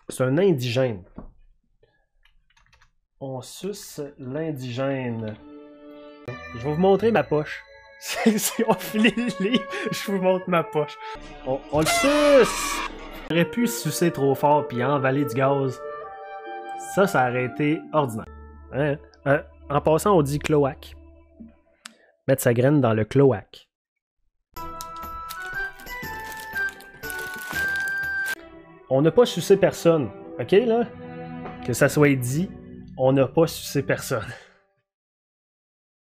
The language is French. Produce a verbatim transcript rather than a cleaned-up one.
C'est un indigène. On suce l'indigène. Je vais vous montrer ma poche. Si on finit le livre, je vous montre ma poche. On, on le suce! J'aurais pu sucer trop fort puis envaler du gaz. Ça, ça aurait été ordinaire. Hein? Euh, en passant, on dit cloaque. Mettre sa graine dans le cloaque. On n'a pas sucé personne. OK, là? Que ça soit dit, on n'a pas sucé personne.